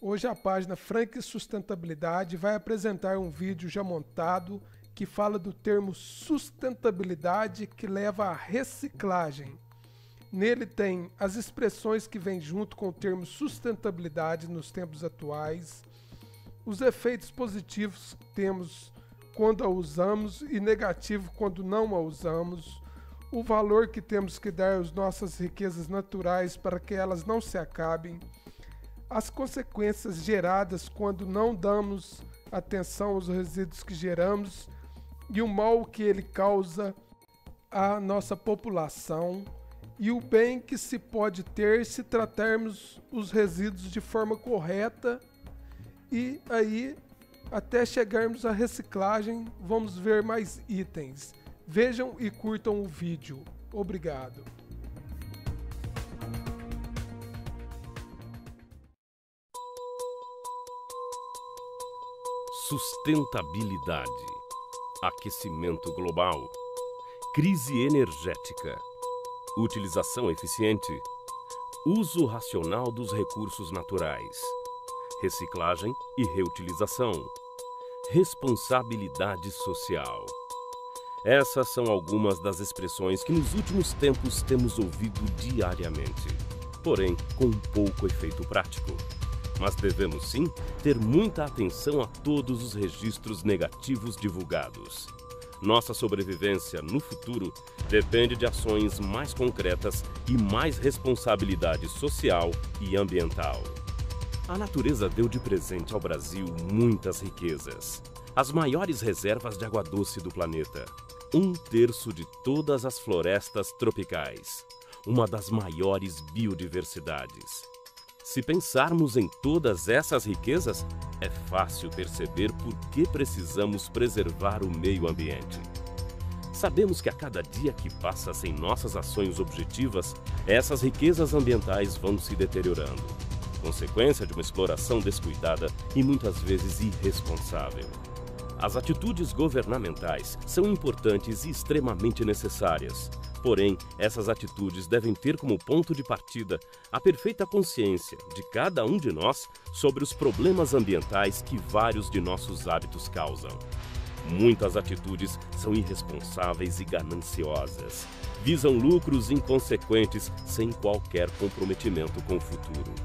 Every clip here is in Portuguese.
Hoje a página Frank Sustentabilidade vai apresentar um vídeo já montado que fala do termo sustentabilidade que leva à reciclagem. Nele tem as expressões que vêm junto com o termo sustentabilidade nos tempos atuais, os efeitos positivos que temos quando a usamos e negativo quando não a usamos, o valor que temos que dar às nossas riquezas naturais para que elas não se acabem, as consequências geradas quando não damos atenção aos resíduos que geramos e o mal que ele causa à nossa população e o bem que se pode ter se tratarmos os resíduos de forma correta e aí até chegarmos à reciclagem vamos ver mais itens. Vejam e curtam o vídeo. Obrigado. Sustentabilidade, aquecimento global, crise energética, utilização eficiente, uso racional dos recursos naturais, reciclagem e reutilização, responsabilidade social. Essas são algumas das expressões que nos últimos tempos temos ouvido diariamente, porém com pouco efeito prático. Mas devemos sim ter muita atenção a todos os registros negativos divulgados. Nossa sobrevivência no futuro depende de ações mais concretas e mais responsabilidade social e ambiental. A natureza deu de presente ao Brasil muitas riquezas. As maiores reservas de água doce do planeta. 1/3 de todas as florestas tropicais. Uma das maiores biodiversidades. Se pensarmos em todas essas riquezas, é fácil perceber por que precisamos preservar o meio ambiente. Sabemos que a cada dia que passa sem nossas ações objetivas, essas riquezas ambientais vão se deteriorando, consequência de uma exploração descuidada e muitas vezes irresponsável. As atitudes governamentais são importantes e extremamente necessárias. Porém, essas atitudes devem ter como ponto de partida a perfeita consciência de cada um de nós sobre os problemas ambientais que vários de nossos hábitos causam. Muitas atitudes são irresponsáveis e gananciosas. Visam lucros inconsequentes sem qualquer comprometimento com o futuro.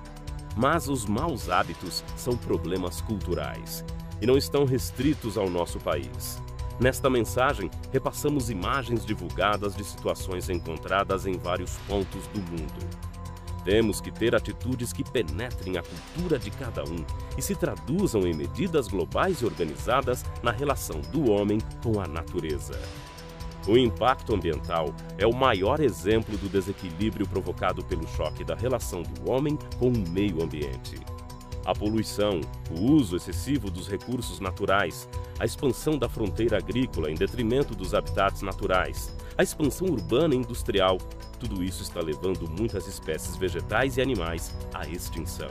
Mas os maus hábitos são problemas culturais e não estão restritos ao nosso país. Nesta mensagem, repassamos imagens divulgadas de situações encontradas em vários pontos do mundo. Temos que ter atitudes que penetrem a cultura de cada um e se traduzam em medidas globais e organizadas na relação do homem com a natureza. O impacto ambiental é o maior exemplo do desequilíbrio provocado pelo choque da relação do homem com o meio ambiente. A poluição, o uso excessivo dos recursos naturais, a expansão da fronteira agrícola em detrimento dos habitats naturais, a expansão urbana e industrial, tudo isso está levando muitas espécies vegetais e animais à extinção.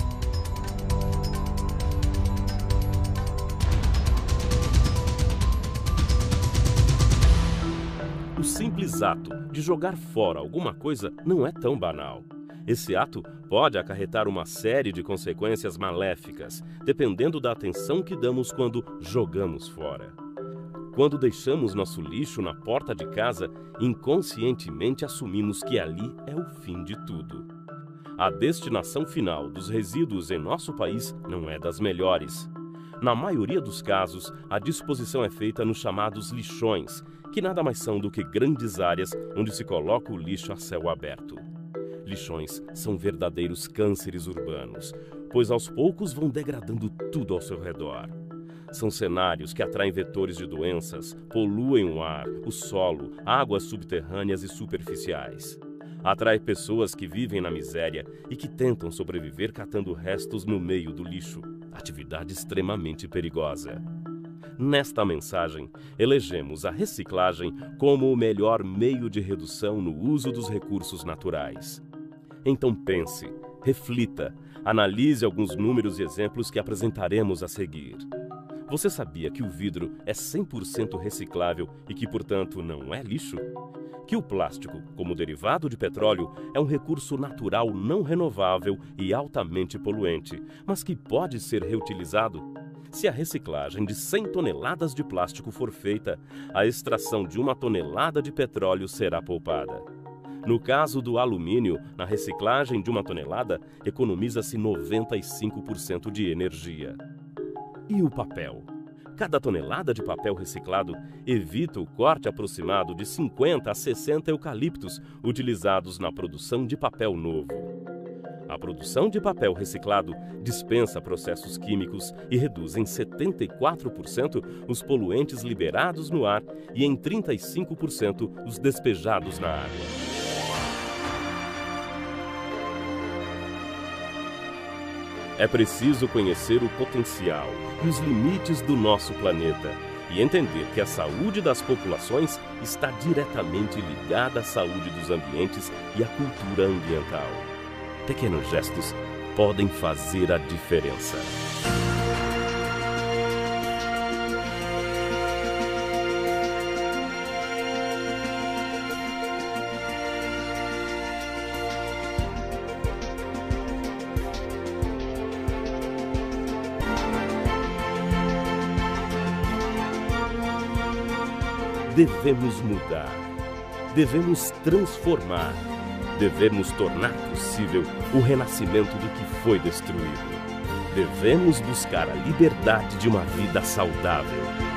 O simples ato de jogar fora alguma coisa não é tão banal. Esse ato pode acarretar uma série de consequências maléficas, dependendo da atenção que damos quando jogamos fora. Quando deixamos nosso lixo na porta de casa, inconscientemente assumimos que ali é o fim de tudo. A destinação final dos resíduos em nosso país não é das melhores. Na maioria dos casos, a disposição é feita nos chamados lixões, que nada mais são do que grandes áreas onde se coloca o lixo a céu aberto. Lixões são verdadeiros cânceres urbanos, pois aos poucos vão degradando tudo ao seu redor. São cenários que atraem vetores de doenças, poluem o ar, o solo, águas subterrâneas e superficiais. Atrai pessoas que vivem na miséria e que tentam sobreviver catando restos no meio do lixo, atividade extremamente perigosa. Nesta mensagem, elegemos a reciclagem como o melhor meio de redução no uso dos recursos naturais. Então pense, reflita, analise alguns números e exemplos que apresentaremos a seguir. Você sabia que o vidro é 100% reciclável e que, portanto, não é lixo? que o plástico, como derivado de petróleo, é um recurso natural não renovável e altamente poluente, mas que pode ser reutilizado. Se a reciclagem de 100 toneladas de plástico for feita, a extração de 1 tonelada de petróleo será poupada. No caso do alumínio, na reciclagem de 1 tonelada, economiza-se 95% de energia. E o papel? Cada tonelada de papel reciclado evita o corte aproximado de 50 a 60 eucaliptos utilizados na produção de papel novo. A produção de papel reciclado dispensa processos químicos e reduz em 74% os poluentes liberados no ar e em 35% os despejados na água. É preciso conhecer o potencial e os limites do nosso planeta e entender que a saúde das populações está diretamente ligada à saúde dos ambientes e à cultura ambiental. Pequenos gestos podem fazer a diferença. Devemos mudar, devemos transformar, devemos tornar possível o renascimento do que foi destruído. Devemos buscar a liberdade de uma vida saudável.